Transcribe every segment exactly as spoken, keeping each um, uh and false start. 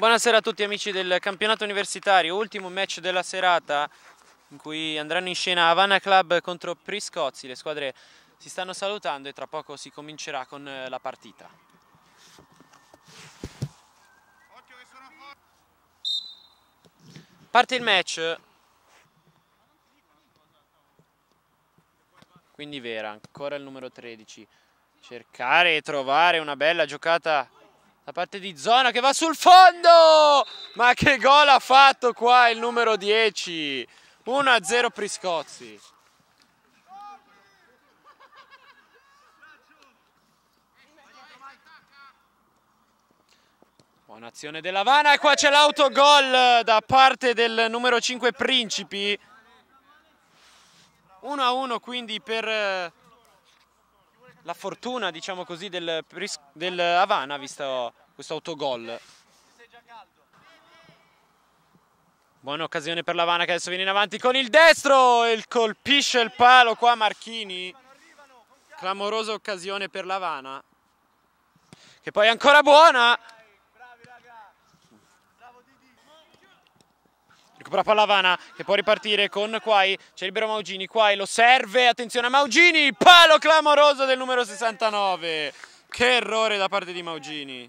Buonasera a tutti amici del campionato universitario, ultimo match della serata in cui andranno in scena Havana Club contro Priscozzi. Le squadre si stanno salutando e tra poco si comincerà con la partita. Parte il match. Quindi Vera, ancora il numero tredici. Cercare e trovare una bella giocata da parte di Zona che va sul fondo! Ma che gol ha fatto qua il numero dieci! uno a zero Priscozzi. Buona azione dell'Havana e qua c'è l'autogol da parte del numero cinque Principi. uno a uno quindi per la fortuna, diciamo così, del, del Havana, visto questo autogol. Buona occasione per l'Havana che adesso viene in avanti con il destro e colpisce il palo qua Marchini. Clamorosa occasione per l'Havana, che poi è ancora buona. Recupera palla Havana che può ripartire con Quai, c'è libero Maugini, Quai lo serve, attenzione a Maugini, palo clamoroso del numero sessantanove. Che errore da parte di Maugini.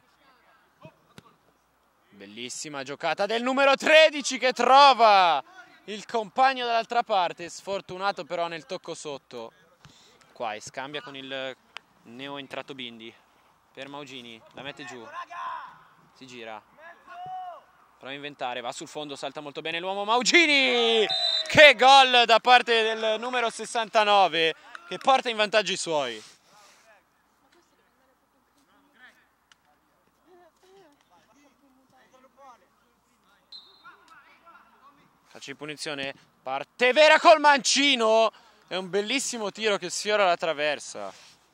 Bellissima giocata del numero tredici che trova il compagno dall'altra parte, sfortunato però nel tocco sotto. Quai scambia con il neo entrato Bindi per Maugini, la mette giù, si gira, prova a inventare, va sul fondo, salta molto bene l'uomo Maugini. Che gol da parte del numero sessantanove che porta in vantaggio i suoi. Calcio di punizione, parte Vera col mancino, è un bellissimo tiro che sfiora la traversa.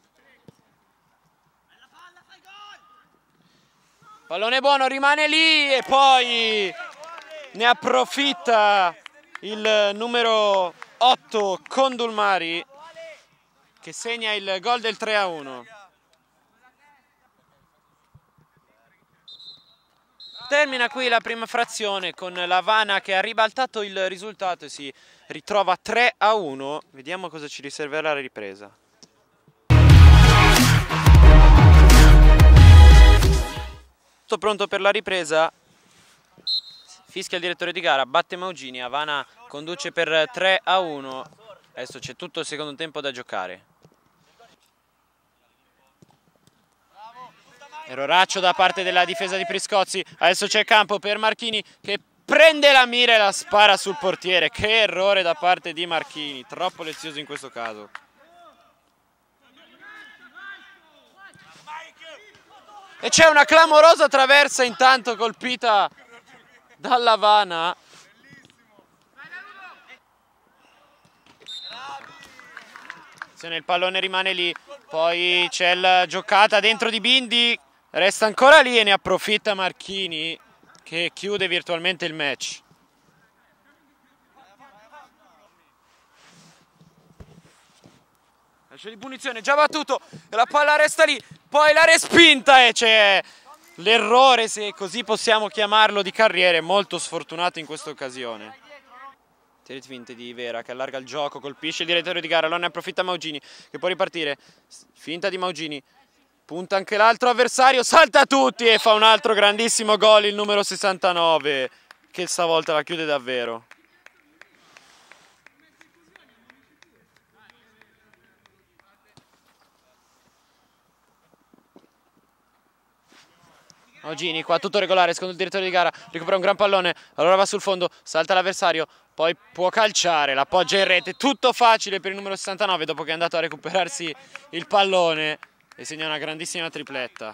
Pallone buono, rimane lì e poi ne approfitta il numero otto Condulmari che segna il gol del tre a uno. Termina qui la prima frazione con l'Havana che ha ribaltato il risultato e si ritrova tre a uno. Vediamo cosa ci riserverà la ripresa. Tutto pronto per la ripresa. Fischia il direttore di gara, batte Maugini, Havana conduce per tre a uno. Adesso c'è tutto il secondo tempo da giocare. Erroraccio da parte della difesa di Priscozzi, adesso c'è campo per Marchini che prende la mira e la spara sul portiere. Che errore da parte di Marchini, troppo lezioso in questo caso. E c'è una clamorosa traversa intanto colpita dall'Havana. Il pallone rimane lì, poi c'è la giocata dentro di Bindi. Resta ancora lì e ne approfitta Marchini che chiude virtualmente il match. Calcio di punizione già battuto e la palla resta lì, poi la respinta e c'è l'errore, se così possiamo chiamarlo, di Carriere, molto sfortunato in questa occasione. Tiri finte di Vera che allarga il gioco, colpisce il direttore di gara, allora ne approfitta Maugini che può ripartire, finta di Maugini, punta anche l'altro avversario, salta tutti e fa un altro grandissimo gol il numero sessantanove che stavolta la chiude davvero. Maugini qua tutto regolare secondo il direttore di gara, recupera un gran pallone, allora va sul fondo, salta l'avversario, poi può calciare, l'appoggia in rete, tutto facile per il numero sessantanove dopo che è andato a recuperarsi il pallone e segna una grandissima tripletta.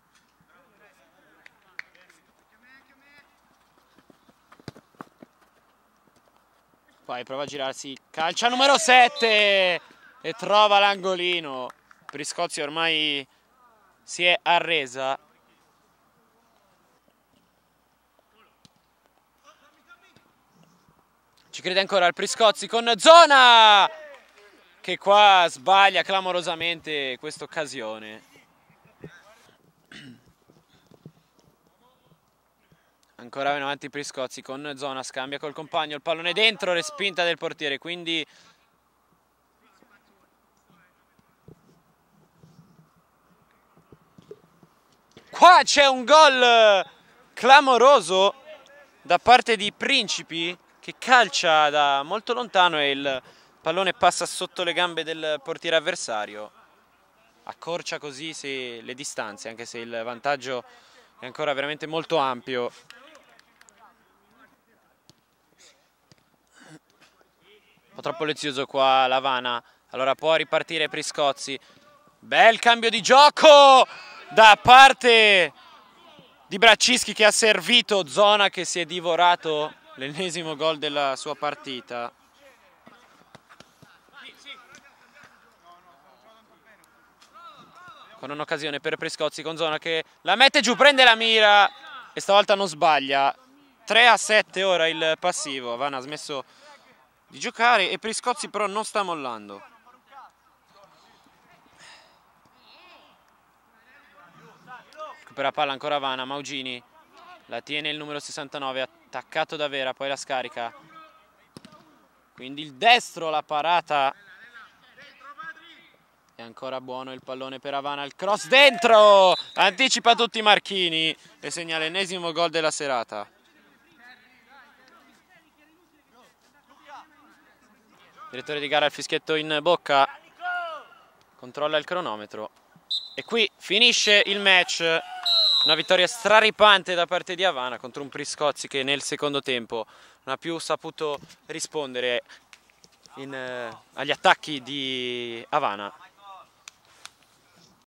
Poi prova a girarsi, calcia numero sette e trova l'angolino. Priscozzi ormai si è arresa. Ci crede ancora il Priscozzi con Zona che qua sbaglia clamorosamente questa occasione. Ancora in avanti Priscozzi con Zona, scambia col compagno, il pallone dentro, respinta del portiere, quindi qua c'è un gol clamoroso da parte di Principi che calcia da molto lontano e il pallone passa sotto le gambe del portiere avversario. Accorcia così se le distanze, anche se il vantaggio è ancora veramente molto ampio. Un po' troppo lezioso qua Lavana, allora può ripartire Priscozzi. Bel cambio di gioco da parte di Braccischi che ha servito Zona, che si è divorato l'ennesimo gol della sua partita. Con un'occasione per Priscozzi con Zona che la mette giù, prende la mira e stavolta non sbaglia. tre a sette ora il passivo, Lavana ha smesso di giocare e Priscozzi però non sta mollando. Recupera palla ancora Lavana, Maugini la tiene il numero sessantanove, attaccato da Vera, poi la scarica, quindi il destro, la parata, è ancora buono il pallone per Lavana, il cross dentro, anticipa tutti i Marchini e segna l'ennesimo gol della serata. Direttore di gara il fischietto in bocca, controlla il cronometro e qui finisce il match. Una vittoria straripante da parte di Lavana contro un Priscozzi che nel secondo tempo non ha più saputo rispondere in, eh, agli attacchi di Lavana.